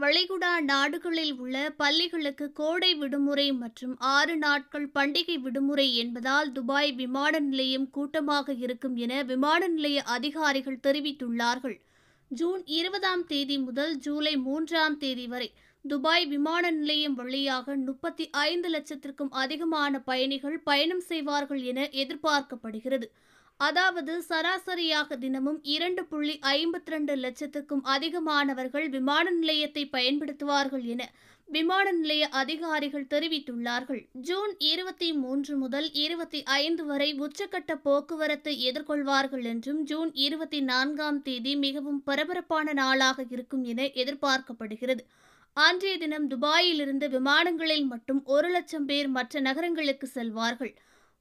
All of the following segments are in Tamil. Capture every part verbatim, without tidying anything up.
வளைகுடா நாடுகளில் உள்ள பள்ளிகளுக்கு கோடை விடுமுறை மற்றும் ஆறு நாட்கள் பண்டிகை விடுமுறை என்பதால் துபாய் விமான நிலையம் கூட்டமாக இருக்கும் என விமான நிலைய அதிகாரிகள் தெரிவித்துள்ளார்கள். ஜூன் இருபதாம் தேதி முதல் ஜூலை மூன்றாம் தேதி வரை துபாய் விமான நிலையம் வழியாக முப்பத்தி ஐந்து லட்சத்திற்கும் அதிகமான பயணிகள் பயணம் செய்வார்கள் என எதிர்பார்க்கப்படுகிறது. அதாவது சராசரியாக தினமும் இரண்டு புள்ளி ஐம்பத்தி இரண்டு லட்சத்துக்கும் அதிகமானவர்கள் விமான நிலையத்தை பயன்படுத்துவார்கள் என விமான நிலைய அதிகாரிகள் தெரிவித்துள்ளார்கள். ஜூன் இருபத்தி மூன்று முதல் இருபத்தி ஐந்து வரை உச்சக்கட்ட போக்குவரத்தை எதிர்கொள்வார்கள் என்றும் ஜூன் இருபத்தி நான்காம் தேதி மிகவும் பரபரப்பான நாளாக இருக்கும் என எதிர்பார்க்கப்படுகிறது. அன்றைய தினம் துபாயிலிருந்து விமானங்களில் மட்டும் ஒரு லட்சம் பேர் மற்ற நகரங்களுக்கு செல்வார்கள்.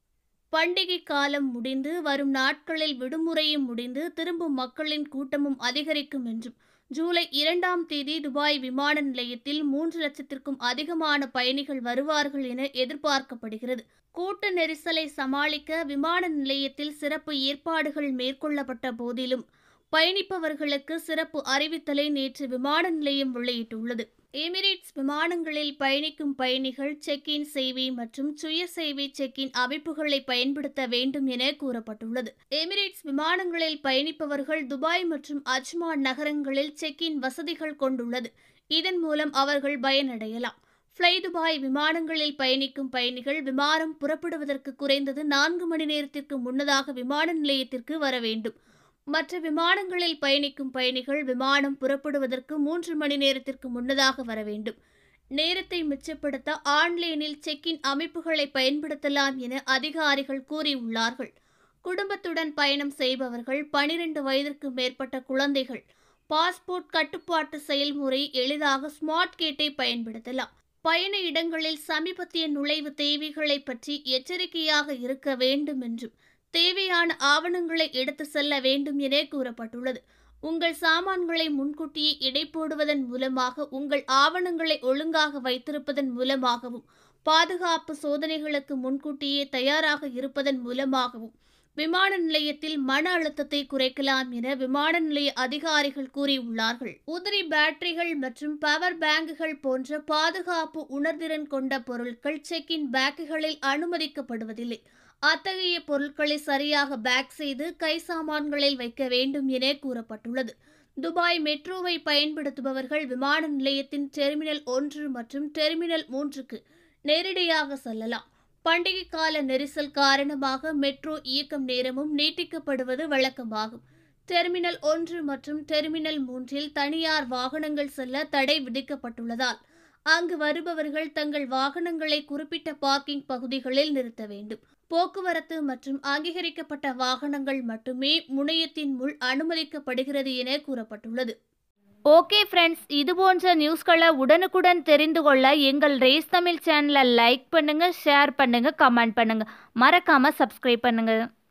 பண்டிகை காலம் முடிந்து வரும் நாட்களில் விடுமுறையும் முடிந்து திரும்பும் மக்களின் கூட்டமும் அதிகரிக்கும் என்றும் ஜூலை இரண்டாம் தேதி துபாய் விமான நிலையத்தில் மூன்று லட்சத்திற்கும் அதிகமான பயணிகள் வருவார்கள் என எதிர்பார்க்கப்படுகிறது. கூட்ட நெரிசலை சமாளிக்க விமான நிலையத்தில் சிறப்பு ஏற்பாடுகள் மேற்கொள்ளப்பட்ட போதிலும் பயணிப்பவர்களுக்கு சிறப்பு அறிவித்தலை நேற்று விமான நிலையம் வெளியிட்டுள்ளது. எமிரேட்ஸ் விமானங்களில் பயணிக்கும் பயணிகள் செக் இன் சேவை மற்றும் சுய சேவை செக் இன் அமைப்புகளை பயன்படுத்த வேண்டும் என கூறப்பட்டுள்ளது. எமிரேட்ஸ் விமானங்களில் பயணிப்பவர்கள் துபாய் மற்றும் அஜ்மான் நகரங்களில் செக் இன் வசதிகள் கொண்டுள்ளது. இதன் மூலம் அவர்கள் பயனடையலாம். ஃப்ளை துபாய் விமானங்களில் பயணிக்கும் பயணிகள் விமானம் புறப்படுவதற்கு குறைந்தது நான்கு மணி நேரத்திற்கு முன்னதாக விமான நிலையத்திற்கு வர வேண்டும். மற்ற விமானங்களில் பயணிக்கும் பயணிகள் விமானம் புறப்படுவதற்கு மூன்று மணி நேரத்திற்கு முன்னதாக வர வேண்டும். நேரத்தை மிச்சப்படுத்த ஆன்லைனில் செக் இன் அமைப்புகளை பயன்படுத்தலாம் என அதிகாரிகள் கூறியுள்ளார்கள். குடும்பத்துடன் பயணம் செய்பவர்கள், பனிரெண்டு வயதிற்கு மேற்பட்ட குழந்தைகள் பாஸ்போர்ட் கட்டுப்பாட்டு செயல்முறை எளிதாக ஸ்மார்ட் கேட்டை பயன்படுத்தலாம். பயண இடங்களில் சமீபத்திய நுழைவு தேவைகளை பற்றி எச்சரிக்கையாக இருக்க வேண்டும் என்றும் தேவையான ஆவணங்களை எடுத்து செல்ல வேண்டும் என கூறப்பட்டுள்ளது. உங்கள் சாமான்களை முன்கூட்டியே எடை போடுவதன் மூலமாக உங்கள் ஆவணங்களை ஒழுங்காக வைத்திருப்பதன் மூலமாகவும் பாதுகாப்பு சோதனைகளுக்கு முன்கூட்டியே தயாராக இருப்பதன் மூலமாகவும் விமான நிலையத்தில் மன அழுத்தத்தை குறைக்கலாம் என விமான நிலைய அதிகாரிகள் கூறியுள்ளார்கள். உதிரி பேட்டரிகள் மற்றும் பவர் பேங்குகள் போன்ற பாதுகாப்பு உணர்திறன் கொண்ட பொருட்கள் செக் இன் பேக்குகளில் அனுமதிக்கப்படுவதில்லை. அத்தகைய பொருட்களை சரியாக பேக் செய்து கை சாமான்களில் வைக்க வேண்டும் என கூறப்பட்டுள்ளது. துபாய் மெட்ரோவை பயன்படுத்துபவர்கள் விமான நிலையத்தின் டெர்மினல் ஒன்று மற்றும் டெர்மினல் மூன்றுக்கு நேரடியாக செல்லலாம். பண்டிகை கால நெரிசல் காரணமாக மெட்ரோ இயக்கம் நேரமும் நீட்டிக்கப்படுவது வழக்கமாகும். டெர்மினல் ஒன்று மற்றும் டெர்மினல் மூன்றில் தனியார் வாகனங்கள் செல்ல தடை விதிக்கப்பட்டுள்ளதால் அங்கு வருபவர்கள் தங்கள் வாகனங்களை குறிப்பிட்ட பார்க்கிங் பகுதிகளில் நிறுத்த வேண்டும். போக்குவரத்து மற்றும் அங்கீகரிக்கப்பட்ட வாகனங்கள் மட்டுமே முனையத்தின் முள் அனுமதிக்கப்படுகிறது என கூறப்பட்டுள்ளது. ஓகே ஃப்ரெண்ட்ஸ், இது போன்ற நியூஸ்களை உடனுக்குடன் தெரிந்து கொள்ள எங்கள் ரேஸ் தமிழ் சேனலை லைக் பண்ணுங்க, ஷேர் பண்ணுங்க, கமெண்ட் பண்ணுங்க, மறக்காம சப்ஸ்கிரைப் பண்ணுங்க.